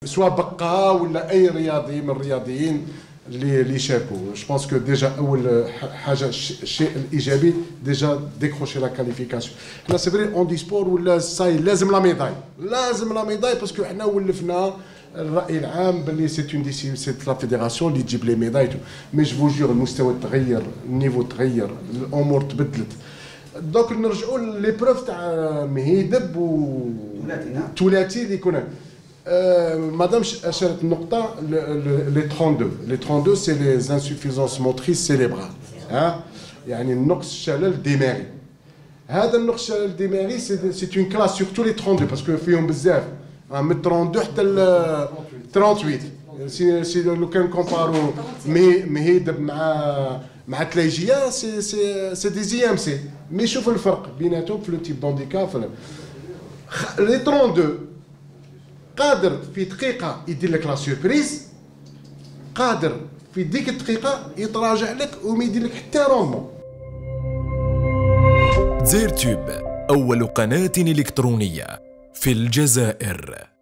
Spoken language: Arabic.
سواء بقى ولا اي رياضي من الرياضيين اللي شاركوا. جو بونس كو ديجا اول حاجه الشيء الايجابي ديجا ديكروشي لا كاليفيكاسيون. حنا سي فري اون دي سبور ولا ساي لازم لا ميداي، لازم لا ميداي باسكو حنا ولفنا الراي العام باللي سي اون دي سي لا فيدراسيون اللي تجيب لي ميداي. مي جو جور المستوى تغير، النيفو تغير، الامور تبدلت. دونك نرجعوا لي بروف تاع مهيدب و تولاتي اللي كنا مادام اشارت النقطه لي 32 سي لي انسوفيزونس موتريس سيريبرال، ها يعني النقص الشلل الدماغي. هذا النقص الشلل الدماغي سي اون كلاس سورتو لي 32 باسكو فيهم بزاف من 32 حتى ل 38. سي لو كان كومبارو مهيدب مع تلايجيا سي دي زي ام سي. مي شوف الفرق بيناتهم في لو تيب دونديكاب. لي 32 قادر في دقيقة يدير لك لا سوربريز، قادر في ديك الدقيقة يتراجع لك وما يدير لك حتى روندمون. زيرتوب أول قناة إلكترونية في الجزائر.